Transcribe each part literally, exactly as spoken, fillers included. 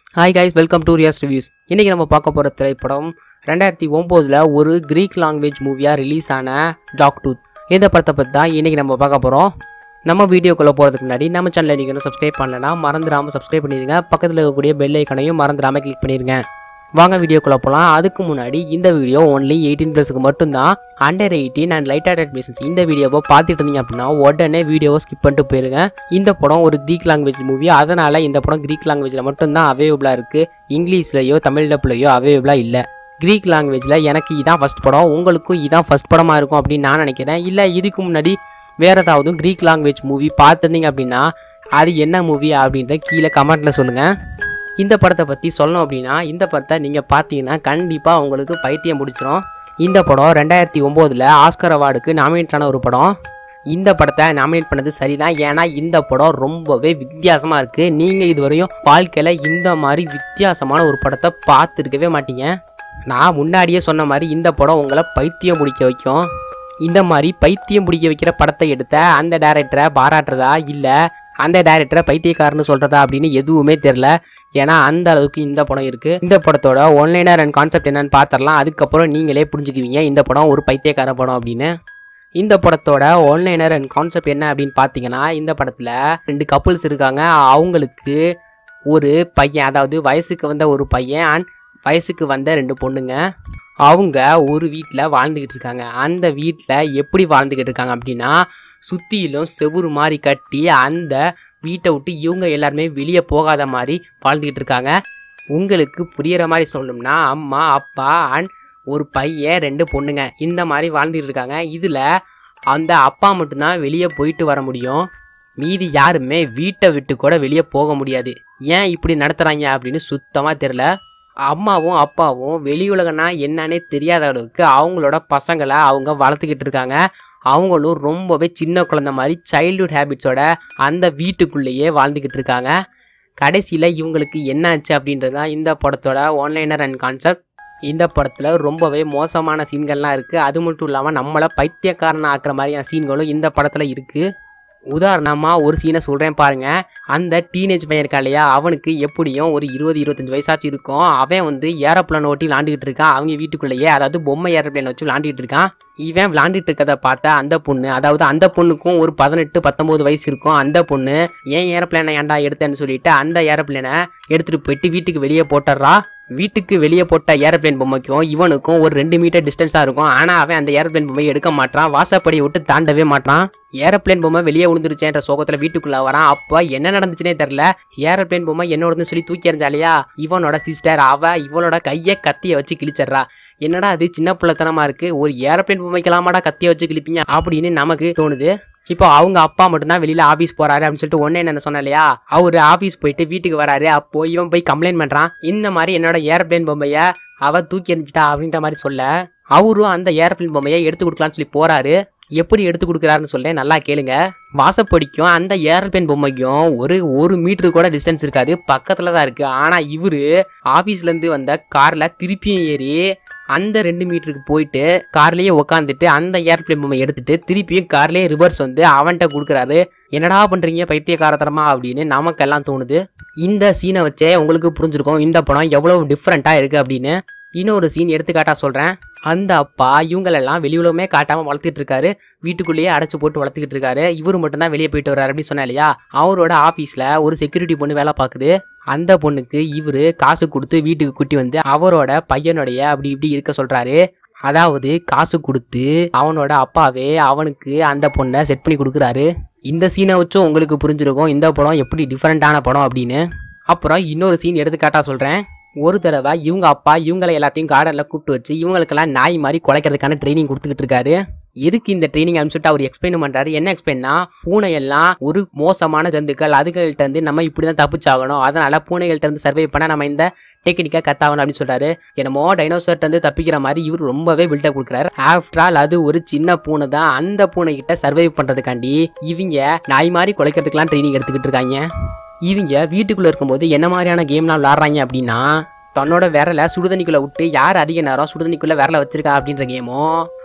Hi guys, welcome to Riyaz reviews. இன்றைக்கி நம்ம பார்க்க போகிற திரைப்படம் ரெண்டாயிரத்தி ஒம்போதில் ஒரு க்ரீக் லாங்குவேஜ் மூவியாக ரிலீஸ் ஆன டாக் டூத். இந்த படத்தை பற்றி தான் இன்றைக்கி நம்ம பார்க்க போகிறோம். நம்ம வீடியோக்குள்ளே போகிறதுக்கு முன்னாடி நம்ம சேனலை நீங்கள் சப்ஸ்கிரைப் பண்ணலைன்னா மறந்துடாமல் சப்ஸ்கிரைப் பண்ணிடுங்க. பக்கத்தில் இருக்கக்கூடிய பெல் ஐக்கனையும் மறந்துடாமல் கிளிக் பண்ணிடுங்க. வாங்க வீடியோக்குள்ளே போகலாம். அதுக்கு முன்னாடி இந்த வீடியோ ஒன்லி எயிட்டீன் ப்ளஸுக்கு மட்டும்தான். Under eighteen and light hearted patients இந்த வீடியோவை பார்த்துட்டு இருந்தீங்க அப்படின்னா உடனே வீடியோவை ஸ்கிப் பண்ணிட்டு போயிருங்க. இந்த படம் ஒரு க்ரீக் லாங்குவேஜ் மூவி, அதனால் இந்த படம் க்ரீக் லாங்குவேஜில் மட்டும்தான் அவைலபிளாக இருக்குது. இங்கிலீஷ்லையோ தமிழ் டப்லையோ அவைலபிளாக இல்லை. க்ரீக் லாங்குவேஜில் எனக்கு இதான் ஃபஸ்ட் படம், உங்களுக்கும் இதான் ஃபஸ்ட் படமாக இருக்கும் அப்படின்னு நான் நினைக்கிறேன். இல்லை இதுக்கு முன்னாடி வேறு ஏதாவது க்ரீக் லாங்குவேஜ் மூவி பார்த்துருந்தீங்க அப்படின்னா அது என்ன மூவி அப்படின்ற கீழே கமெண்ட்டில் சொல்லுங்கள். இந்த படத்தை பற்றி சொல்லணும் அப்படின்னா இந்த படத்தை நீங்கள் பார்த்தீங்கன்னா கண்டிப்பாக உங்களுக்கு பைத்தியம் முடிச்சிடும். இந்த படம் ரெண்டாயிரத்தி ஒம்போதில் ஆஸ்கர் அவார்டுக்கு நாமினேட் ஆன ஒரு படம். இந்த படத்தை நாமினேட் பண்ணது சரிதான், ஏன்னா இந்த படம் ரொம்பவே வித்தியாசமாக இருக்குது. நீங்கள் இதுவரையும் வாழ்க்கையில் இந்த மாதிரி வித்தியாசமான ஒரு படத்தை பார்த்துருக்கவே மாட்டீங்க. நான் முன்னாடியே சொன்ன மாதிரி இந்த படம் உங்களை பைத்தியம் முடிக்க வைக்கும். இந்த மாதிரி பைத்தியம் பிடிக்க வைக்கிற படத்தை எடுத்த அந்த டைரக்டரை பாராட்டுறதா இல்லை அந்த டைரக்டரை பைத்தியக்காரன்னு சொல்கிறதா அப்படின்னு எதுவுமே தெரில. ஏன்னா அந்த அளவுக்கு இந்த படம் இருக்குது. இந்த படத்தோட ஒன்லைனர் அண்ட் கான்செப்ட் என்னன்னு பார்த்துடலாம். அதுக்கப்புறம் நீங்களே புரிஞ்சுக்குவீங்க இந்த படம் ஒரு பைத்தியக்கார படம் அப்படின்னு. இந்த படத்தோட ஒன்லைனர் அண்ட் கான்செப்ட் என்ன அப்படின்னு பார்த்தீங்கன்னா, இந்த படத்தில் ரெண்டு கப்புள்ஸ் இருக்காங்க. அவங்களுக்கு ஒரு பையன், அதாவது வயசுக்கு வந்த ஒரு பையன் அண்ட் வயசுக்கு வந்த ரெண்டு பொண்ணுங்க. அவங்க ஒரு வீட்டில் வாழ்ந்துக்கிட்டு இருக்காங்க. அந்த வீட்டில் எப்படி வாழ்ந்துக்கிட்டு இருக்காங்க அப்படின்னா, சுற்றிலும் செவுறு மாதிரி கட்டி அந்த வீட்டை விட்டு இவங்க எல்லாருமே வெளியே போகாத மாதிரி வாழ்ந்துக்கிட்டு இருக்காங்க. உங்களுக்கு புரிகிற மாதிரி சொல்லணும்னா அம்மா அப்பா அண்ட் ஒரு பையன் ரெண்டு பொண்ணுங்க இந்த மாதிரி வாழ்ந்துக்கிட்டு இருக்காங்க. இதில் அந்த அப்பா மட்டும்தான் வெளியே போயிட்டு வர முடியும். மீதி யாருமே வீட்டை விட்டு கூட வெளியே போக முடியாது. ஏன் இப்படி நடத்துகிறாங்க அப்படின்னு சுத்தமாக தெரில. அம்மாவும் அப்பாவும் வெளி உலகனா என்னன்னே தெரியாத அளவுக்கு அவங்களோட பசங்களை அவங்க வளர்த்துக்கிட்டு இருக்காங்க. அவங்களும் ரொம்பவே சின்ன குழந்தை மாதிரி சைல்ட்ஹுட் ஹேபிட்ஸோட அந்த வீட்டுக்குள்ளேயே வாழ்ந்துக்கிட்டு இருக்காங்க. கடைசியில் இவங்களுக்கு என்னாச்சு அப்படின்றது தான் இந்த படத்தோட ஒன்லைனர் அண்ட் கான்செப்ட். இந்த படத்தில் ரொம்பவே மோசமான சீன்கள்லாம் இருக்குது. அது மட்டும் இல்லாமல் நம்மளை பைத்தியக்காரனை ஆக்குற மாதிரியான சீன்களும் இந்த படத்தில் இருக்குது. உதாரணமாக ஒரு சீனை சொல்கிறேன் பாருங்கள். அந்த டீனேஜ் பையன் இருக்கா இல்லையா, அவனுக்கு எப்படியும் ஒரு இருபது இருபத்தஞ்சி வயசாச்சு இருக்கும். அவன் வந்து ஏரோப்ளேன் ஓட்டி விளாண்டுக்கிட்டு இருக்கான் அவங்க வீட்டுக்குள்ளேயே, அதாவது பொம்மை ஏரோப்ளேன் வச்சு விளாண்டுக்கிட்டு இருக்கான். இவன் விளாண்டுட்டு இருக்கதை பார்த்தா அந்த பொண்ணு, அதாவது அந்த பொண்ணுக்கும் ஒரு பதினெட்டு பத்தொம்போது வயசு இருக்கும். அந்த பொண்ணு ஏன் ஏரோப்ளேனை ஏன்டா எடுத்தேன்னு சொல்லிட்டு அந்த ஏரோப்ளேனை எடுத்துகிட்டு போயிட்டு வீட்டுக்கு வெளியே போட்டுடுறா. வீட்டுக்கு வெளியே போட்ட ஏரோப்ளேன் பொம்மைக்கும் இவனுக்கும் ஒரு ரெண்டு மீட்டர் டிஸ்டன்ஸாக இருக்கும். ஆனால் அவன் அந்த ஏரோப்ளேன் பொம்மையை எடுக்க மாட்டான், வாசப்படியை விட்டு தாண்டவே மாட்டான். ஏரோப்ளேன் பொம்மை வெளியே விழுந்துருச்சேன்ற சோகத்தில் வீட்டுக்குள்ளே வரான். அப்போ என்ன நடந்துச்சுனே தெரில. ஏரோப்ளேன் பொம்மை என்னோடன்னு சொல்லி தூக்கி எறிஞ்சாலையா இவனோட சிஸ்டர் அவ இவளோட கையை கத்தியை வச்சு கிழிச்சிட்றா. என்னடா அது சின்ன பிள்ளைத்தனமாக இருக்குது, ஒரு ஏரோப்ளேன் பொம்மைக்கெல்லாமாடா கத்தியை வச்சு கிழிப்பீங்க அப்படின்னு நமக்கு தோணுது. இப்போ அவங்க அப்பா மட்டும்தான் வெளியில் ஆஃபீஸ் போகிறாரு அப்படின்னு சொல்லிட்டு ஒன்று என்ன சொன்ன இல்லையா, அவர் ஆஃபீஸ் போயிட்டு வீட்டுக்கு வராரு. அப்போ இவன் போய் கம்ப்ளைண்ட் பண்ணுறான், இந்த மாதிரி என்னோட ஏரோப்ளேன் பொம்மையை அவள் தூக்கி எறிஞ்சிட்டா அப்படின்ற மாதிரி சொல்ல, அவரும் அந்த ஏரோப்ளேன் பொம்மையை எடுத்து கொடுக்கலான்னு சொல்லி போகிறாரு. எப்படி எடுத்து கொடுக்குறாருன்னு சொல்ல நல்லா கேளுங்க. வாசப்படிக்கும் அந்த ஏரோப்ளேன் பொம்மைக்கும் ஒரு ஒரு மீட்டரு கூட டிஸ்டன்ஸ் இருக்காது, பக்கத்தில் தான் இருக்குது. ஆனால் இவர் ஆஃபீஸ்லேருந்து வந்த காரில் திருப்பியும் ஏறி அந்த ரெண்டு மீட்டருக்கு போயிட்டு கார்லேயே உக்காந்துட்டு அந்த ஏர்ப்ளேன் பொம்மை எடுத்துட்டு திருப்பியும் கார்லேயே ரிவர்ஸ் வந்து அவன்கிட்ட கொடுக்குறாரு. என்னடா பண்ணுறீங்க பைத்தியக்காரத்தனமா அப்படின்னு நமக்கெல்லாம் தோணுது. இந்த சீனை வச்சே உங்களுக்கு புரிஞ்சிருக்கும் இந்த படம் எவ்வளோ டிஃப்ரெண்ட்டாக இருக்குது அப்படின்னு. இன்னொரு சீன் எடுத்துக்காட்டா சொல்கிறேன். அந்த அப்பா இவங்களெல்லாம் வெளி உலகமே காட்டாமல் வளர்த்துக்கிட்டு இருக்காரு, வீட்டுக்குள்ளேயே அடைச்சி போட்டு வளர்த்துக்கிட்டு இருக்காரு. இவர் மட்டும்தான் வெளியே போயிட்டு வர்றாரு அப்படின்னு சொன்னா இல்லையா, அவரோட ஆஃபீஸில் ஒரு செக்யூரிட்டி பொண்ணு வேலை பார்க்குது. அந்த பொண்ணுக்கு இவர் காசு கொடுத்து வீட்டுக்கு கூட்டி வந்து அவரோட பையனுடைய அப்படி இப்படி இருக்க சொல்கிறாரு. அதாவது காசு கொடுத்து அவனோட அப்பாவே அவனுக்கு அந்த பொண்ணை செட் பண்ணி கொடுக்குறாரு. இந்த சீனை வச்சும் உங்களுக்கு புரிஞ்சிருக்கும் இந்த படம் எப்படி டிஃப்ரெண்ட்டான படம் அப்படின்னு. அப்புறம் இன்னொரு சீன் எடுத்துக்காட்டா சொல்கிறேன். ஒரு தடவை இவங்க அப்பா இவங்களை எல்லாத்தையும் கார்டனில் கூப்பிட்டு வச்சு இவங்களுக்கெல்லாம் நாய் மாதிரி குலைக்கிறதுக்கான ட்ரைனிங் கொடுத்துக்கிட்டு இருக்காரு. எதுக்கு இந்த ட்ரைனிங் அப்படின்னு சொல்லிட்டு அவர் எக்ஸ்பிளைன் பண்ணுறாரு. என்ன எக்ஸ்பிளைன்னா, பூனையெல்லாம் ஒரு மோசமான ஜந்துக்கள், அதுகள்கிட்ட இருந்து நம்ம இப்படி தான் தப்பிச்சாகணும், அதனால் பூனைகள்கிட்ட இருந்து சர்வை பண்ண நம்ம இந்த டெக்னிக்காக கத்தாகணும் அப்படின்னு சொல்கிறாரு. என்னமோ டைனோசர்ட்ட இருந்து தப்பிக்கிற மாதிரி இவர் ரொம்பவே பில்டப் கொடுக்குறாரு. ஆஃப்டர் ஆல் அது ஒரு சின்ன பூனை தான். அந்த பூனைகிட்ட சர்வை பண்ணுறதுக்காண்டி இவங்க நாய் மாதிரி குலைக்கிறதுக்கெலாம் ட்ரைனிங் எடுத்துக்கிட்டு இருக்காங்க. இவங்க வீட்டுக்குள்ளே இருக்கும்போது என்ன மாதிரியான கேம்லாம் விளாட்றாங்க அப்படின்னா, தன்னோட விரலை சுடுதண்ணிக்குள்ளே விட்டு யார் அதிக நேரம் சுடுதண்ணிக்குள்ளே விரலை வச்சிருக்கா அப்படின்ற கேமும்,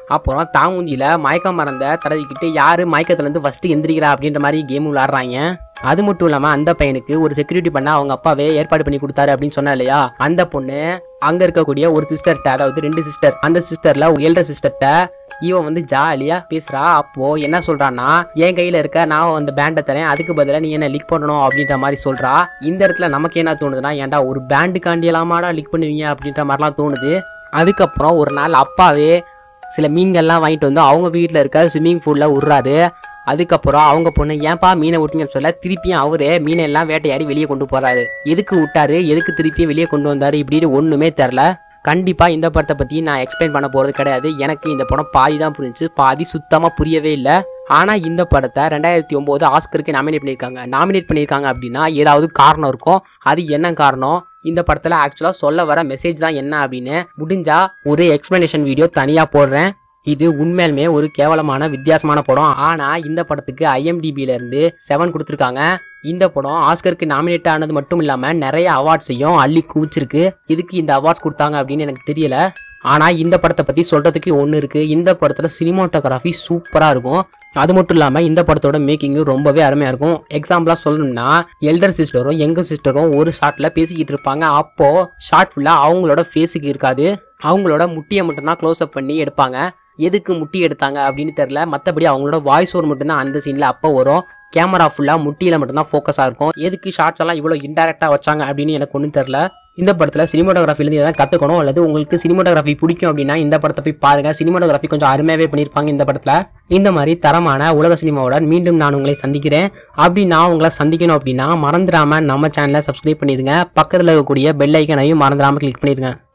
அப்புறம் தாமூஞ்சியில் மயக்கம் மறந்த தடவிக்கிட்டு யார் மயக்கத்துலேருந்து ஃபஸ்ட்டு எந்திரிக்கிறா அப்படின்ற மாதிரி கேம் விளாட்றாங்க. அது மட்டும் இல்லாமல் அந்த பையனுக்கு ஒரு செக்யூரிட்டி பண்ண அவங்க அப்பாவே ஏற்பாடு பண்ணி கொடுத்தாரு அப்படின்னு சொன்னா இல்லையா, அந்த பொண்ணு அங்கே இருக்கக்கூடிய ஒரு சிஸ்டர்கிட்ட, அதாவது ரெண்டு சிஸ்டர், அந்த சிஸ்டரில் எல்டர் சிஸ்டர்கிட்ட இவன் வந்து ஜாலியா பேசுறா. அப்போ என்ன சொல்றான்னா, என் கையில இருக்க நான் அந்த பேண்டை தரேன், அதுக்கு பதிலாக நீ என்ன லிக் பண்ணணும் அப்படின்ற மாதிரி சொல்றா. இந்த இடத்துல நமக்கு என்ன தோணுதுன்னா, ஏன்டா ஒரு பேண்டுக்காண்டி எல்லாமாடா லிக் பண்ணுவீங்க அப்படின்ற மாதிரிலாம் தோணுது. அதுக்கப்புறம் ஒரு நாள் அப்பாவே சில மீன்கள்லாம் வாங்கிட்டு வந்து அவங்க வீட்டில் இருக்க ஸ்விம்மிங் பூலில் விட்றாரு. அதுக்கப்புறம் அவங்க பொண்ணு ஏன்பா மீனை விட்டீங்கன்னு சொல்ல திருப்பியும் அவரே மீனை எல்லாம் வேட்டையாடி வெளியே கொண்டு போறாரு. எதுக்கு விட்டாரு, எதுக்கு திருப்பியும் வெளியே கொண்டு வந்தாரு இப்படின்னு ஒன்றுமே தெரில. கண்டிப்பாக இந்த படத்தை பற்றி நான் எக்ஸ்பிளைன் பண்ண போகிறது கிடையாது. எனக்கு இந்த படம் பாதி தான் புரிஞ்சு, பாதி சுத்தமாக புரியவே இல்லை. ஆனால் இந்த படத்தை ரெண்டாயிரத்தி ஒம்பது ஆஸ்கருக்கு நாமினேட் பண்ணியிருக்காங்க. நாமினேட் பண்ணியிருக்காங்க அப்படின்னா ஏதாவது காரணம் இருக்கும். அது என்ன காரணம், இந்த படத்தில் ஆக்சுவலாக சொல்ல வர மெசேஜ் தான் என்ன அப்படின்னு முடிஞ்சா ஒரு எக்ஸ்பிளனேஷன் வீடியோ தனியாக போடுறேன். இது உண்மையிலுமே ஒரு கேவலமான வித்தியாசமான படம். ஆனால் இந்த படத்துக்கு ஐஎம்டிபியிலேருந்து செவன் கொடுத்துருக்காங்க. இந்த படம் ஆஸ்கருக்கு நாமினேட் ஆனது மட்டும் இல்லாமல் நிறைய அவார்ட்ஸையும் அள்ளி குவிச்சிருக்கு. இதுக்கு இந்த அவார்ட்ஸ் கொடுத்தாங்க அப்படின்னு எனக்கு தெரியல. ஆனால் இந்த படத்தை பற்றி சொல்கிறதுக்கு ஒன்று இருக்குது. இந்த படத்தில் சினிமாட்டோகிராஃபி சூப்பராக இருக்கும். அது மட்டும் இல்லாமல் இந்த படத்தோட மேக்கிங்கும் ரொம்பவே அருமையாக இருக்கும். எக்ஸாம்பிளாக சொல்லணும்னா, எல்டர் சிஸ்டரும் எங்கர் சிஸ்டரும் ஒரு ஷாட்டில் பேசிக்கிட்டு இருப்பாங்க. அப்போது ஷார்ட் ஃபுல்லாக அவங்களோட ஃபேஸுக்கு இருக்காது, அவங்களோட முட்டியை மட்டும்தான் க்ளோஸ்அப் பண்ணி எடுப்பாங்க. எதுக்கு முட்டி எடுத்தாங்க அப்படின்னு தெரில. மற்றபடி அவங்களோட வாய்ஸ் ஓவர் மட்டும்தான் அந்த சீனில் அப்போ வரும். கேமரா ஃபுல்லாக முட்டியில் மட்டும்தான் ஃபோக்கஸாக இருக்கும். எதுக்கு ஷார்ட்ஸ் எல்லாம் இவ்வளோ இன்டெரக்டாக வச்சாங்க அப்படின்னு எனக்கு ஒன்றும் தெரில. இந்த படத்தில் சினிமாட்டோகிராஃபிலேருந்து எதாவது கற்றுக்கணும், அல்லது உங்களுக்கு சினிமாட்டோகிராஃபி பிடிக்கும் அப்படின்னா இந்த படத்தை போய் பாருங்கள். சினிமாட்டோகிராஃபி கொஞ்சம் அருமையாகவே பண்ணியிருப்பாங்க இந்த படத்தில். இந்த மாதிரி தரமான உலக சினிமாவுடன் மீண்டும் நான் உங்களை சந்திக்கிறேன். அப்படி நான் உங்களை சந்திக்கணும் அப்படின்னா மறந்துடாமல் நம்ம சேனலை சப்ஸ்கிரைப் பண்ணிடுங்க. பக்கத்தில் இருக்கக்கூடிய பெல் ஐக்கனையும் மறந்துடாமல் கிளிக் பண்ணிடுங்க.